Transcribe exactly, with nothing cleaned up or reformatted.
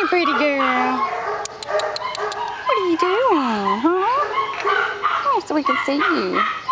pretty girl. What are you doing, huh? Oh, so we can see you.